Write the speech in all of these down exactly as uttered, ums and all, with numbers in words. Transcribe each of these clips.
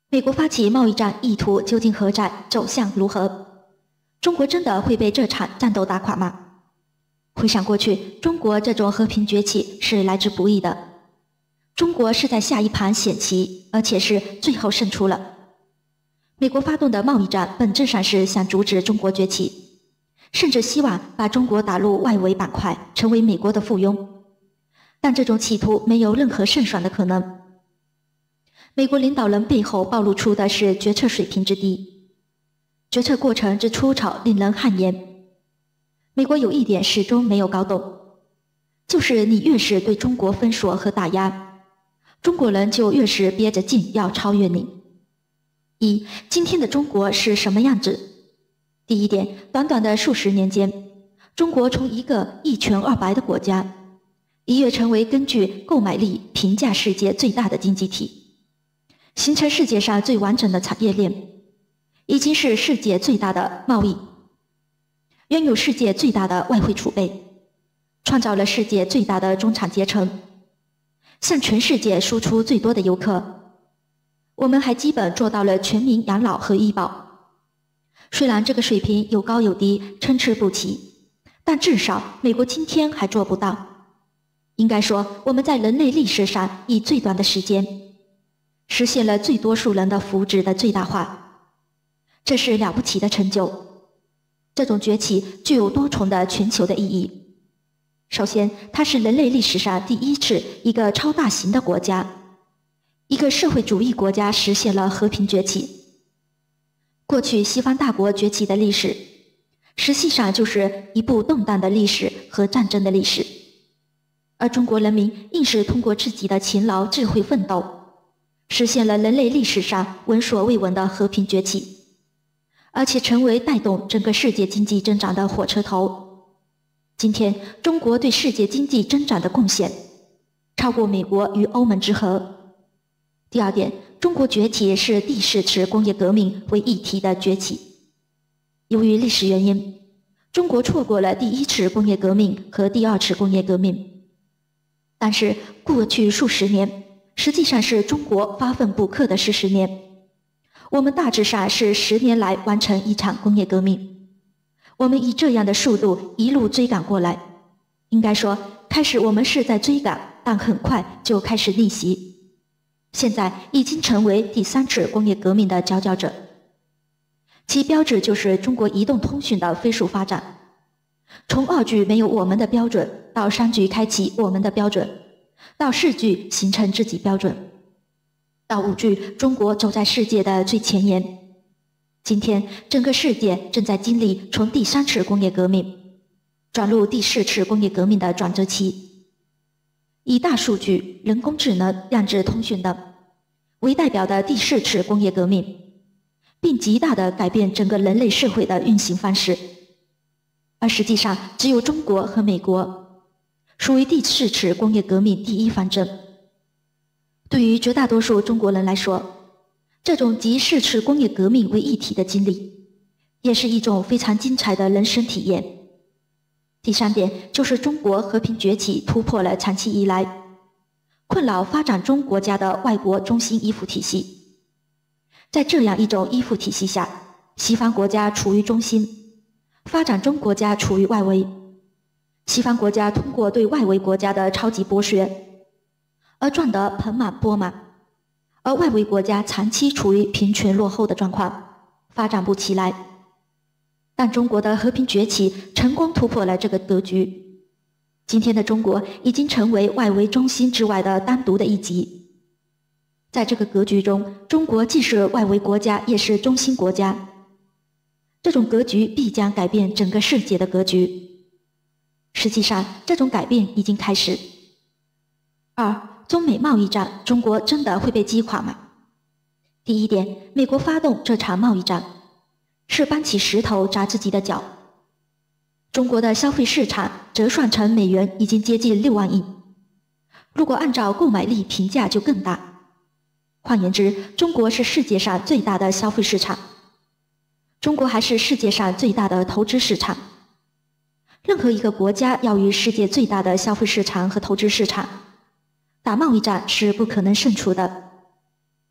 美国发起贸易战意图究竟何在，走向如何？中国真的会被这场战斗打垮吗？回想过去，中国这种和平崛起是来之不易的。中国是在下一盘险棋，而且是最后胜出了。美国发动的贸易战本质上是想阻止中国崛起，甚至希望把中国打入外围板块，成为美国的附庸。但这种企图没有任何胜算的可能。美国领导人背后暴露出的是决策水平之低，决策过程之粗糙令人汗颜。美国有一点始终没有搞懂，就是你越是对中国封锁和打压，中国人就越是憋着劲要超越你。一，今天的中国是什么样子？第一点，短短的数十年间，中国从一个一穷二白的国家，一跃成为根据购买力评价世界最大的经济体，形成世界上最完整的产业链，已经是世界最大的贸易，拥有世界最大的外汇储备，创造了世界最大的中产阶层，向全世界输出最多的游客。我们还基本做到了全民养老和医保。虽然这个水平有高有低，参差不齐，但至少美国今天还做不到。应该说，我们在人类历史上以最短的时间实现了最多数人的福祉的最大化，这是了不起的成就。这种崛起具有多重的全球的意义。首先，它是人类历史上第一次一个超大型的国家，一个社会主义国家实现了和平崛起。过去西方大国崛起的历史，实际上就是一部动荡的历史和战争的历史，而中国人民硬是通过自己的勤劳智慧奋斗，实现了人类历史上闻所未闻的和平崛起，而且成为带动整个世界经济增长的火车头。今天，中国对世界经济增长的贡献超过美国与欧盟之和。第二点，中国崛起是第四次工业革命为一体的崛起。由于历史原因，中国错过了第一次工业革命和第二次工业革命。但是过去数十年实际上是中国发奋补课的四十年，我们大致上是十年来完成一场工业革命。我们以这样的速度一路追赶过来，应该说开始我们是在追赶，但很快就开始逆袭，现在已经成为第三次工业革命的佼佼者。其标志就是中国移动通讯的飞速发展，从二 G 没有我们的标准，到三 G 开启我们的标准，到四 G 形成自己标准，到五 G 中国走在世界的最前沿。今天整个世界正在经历从第三次工业革命转入第四次工业革命的转折期，以大数据、人工智能、量子通讯等为代表的第四次工业革命，并极大地改变整个人类社会的运行方式。而实际上，只有中国和美国属于第四次工业革命第一方阵。对于绝大多数中国人来说，这种集四次工业革命为一体的经历，也是一种非常精彩的人生体验。第三点就是中国和平崛起突破了长期以来困扰发展中国家的外国中心依附体系。在这样一种依附体系下，西方国家处于中心，发展中国家处于外围。西方国家通过对外围国家的超级剥削而赚得盆满钵满，而外围国家长期处于贫穷落后的状况，发展不起来。但中国的和平崛起成功突破了这个格局。今天的中国已经成为外围中心之外的单独的一极。在这个格局中，中国既是外围国家，也是中心国家。这种格局必将改变整个世界的格局。实际上，这种改变已经开始。二，中美贸易战，中国真的会被击垮吗？第一点，美国发动这场贸易战是搬起石头砸自己的脚。中国的消费市场折算成美元已经接近六万亿，如果按照购买力评价就更大。换言之，中国是世界上最大的消费市场，中国还是世界上最大的投资市场。任何一个国家要与世界最大的消费市场和投资市场打贸易战是不可能胜出的。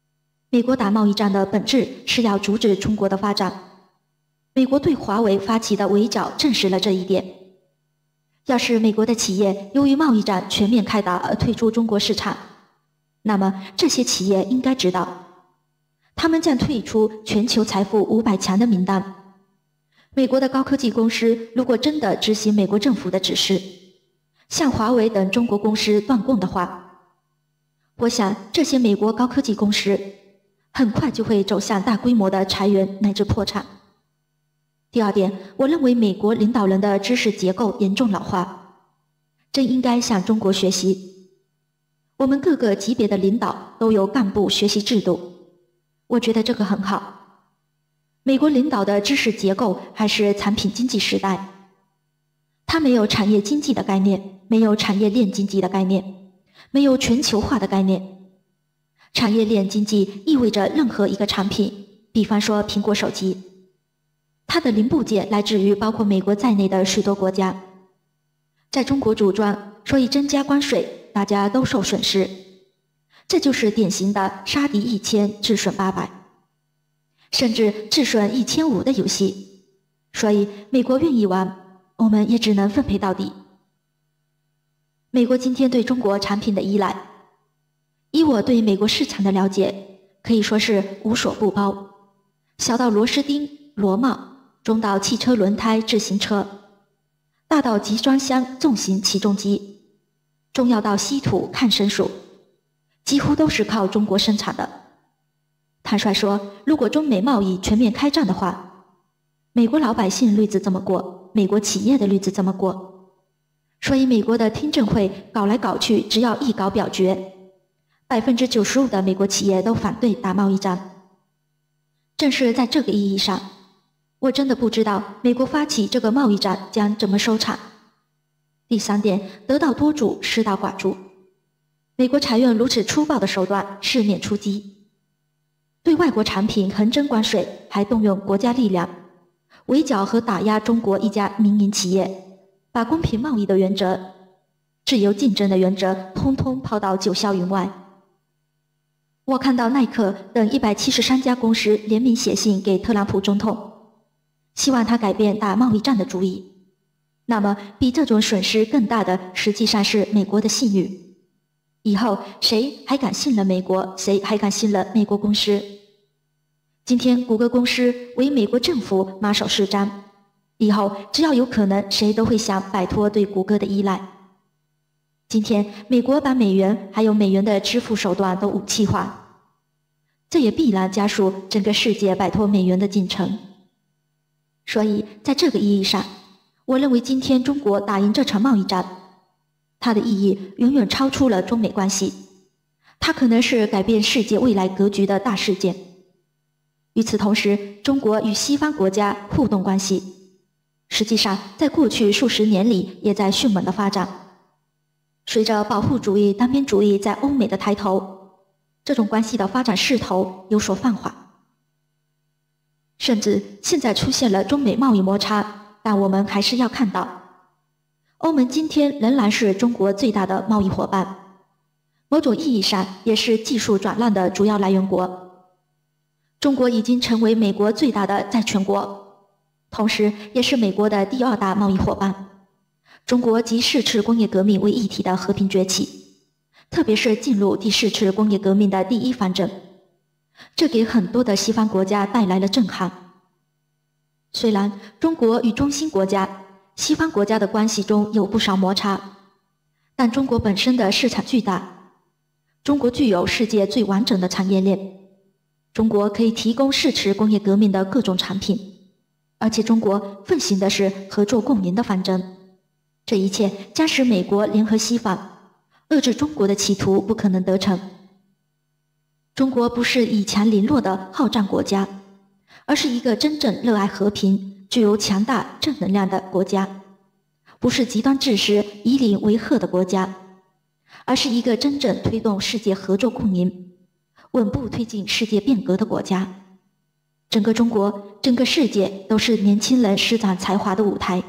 美国打贸易战的本质是要阻止中国的发展。美国对华为发起的围剿证实了这一点。要是美国的企业由于贸易战全面开打而退出中国市场，那么这些企业应该知道，他们将退出全球财富五百强的名单。美国的高科技公司如果真的执行美国政府的指示，向华为等中国公司断供的话，我想这些美国高科技公司很快就会走向大规模的裁员乃至破产。第二点，我认为美国领导人的知识结构严重老化，真应该向中国学习。我们各个级别的领导都有干部学习制度，我觉得这个很好。美国领导的知识结构还是产品经济时代，它没有产业经济的概念，没有产业链经济的概念，没有全球化的概念。产业链经济意味着任何一个产品，比方说苹果手机，它的零部件来自于包括美国在内的许多国家，在中国组装，所以增加关税，大家都受损失。这就是典型的杀敌一千，自损八百，甚至自损一千五的游戏。所以美国愿意玩，我们也只能分配到底。美国今天对中国产品的依赖，以我对美国市场的了解，可以说是无所不包，小到螺丝钉、螺帽，中到汽车轮胎、自行车，大到集装箱重型起重机，重要到稀土、抗生素，几乎都是靠中国生产的。坦率说，如果中美贸易全面开战的话，美国老百姓日子怎么过，美国企业的日子怎么过？所以美国的听证会搞来搞去，只要一搞表决，百分之九十五的美国企业都反对打贸易战。正是在这个意义上，我真的不知道美国发起这个贸易战将怎么收场。第三点，得道多助，失道寡助。美国采用如此粗暴的手段，四面出击，对外国产品横征关税，还动用国家力量，围剿和打压中国一家民营企业，把公平贸易的原则、自由竞争的原则通通抛到九霄云外。我看到耐克等一百七十三家公司联名写信给特朗普总统，希望他改变打贸易战的主意。那么比这种损失更大的实际上是美国的信誉。以后谁还敢信任美国，谁还敢信任美国公司？今天谷歌公司为美国政府马首是瞻，以后只要有可能，谁都会想摆脱对谷歌的依赖。今天美国把美元还有美元的支付手段都武器化，这也必然加速整个世界摆脱美元的进程。所以在这个意义上，我认为今天中国打赢这场贸易战，它的意义远远超出了中美关系，它可能是改变世界未来格局的大事件。与此同时，中国与西方国家互动关系，实际上在过去数十年里也在迅猛的发展。随着保护主义、单边主义在欧美的抬头，这种关系的发展势头有所放缓。甚至现在出现了中美贸易摩擦，但我们还是要看到，欧盟今天仍然是中国最大的贸易伙伴，某种意义上也是技术转让的主要来源国。中国已经成为美国最大的债权国，同时也是美国的第二大贸易伙伴。中国集四次工业革命为一体的和平崛起，特别是进入第四次工业革命的第一方阵，这给很多的西方国家带来了震撼。虽然中国与中兴国家、西方国家的关系中有不少摩擦，但中国本身的市场巨大，中国具有世界最完整的产业链，中国可以提供四次工业革命的各种产品，而且中国奉行的是合作共赢的方针。这一切将使美国联合西方，遏制中国的企图不可能得逞。中国不是以强凌弱的好战国家，而是一个真正热爱和平、具有强大正能量的国家，不是极端自私、以邻为壑的国家，而是一个真正推动世界合作共赢、稳步推进世界变革的国家。整个中国，整个世界都是年轻人施展才华的舞台。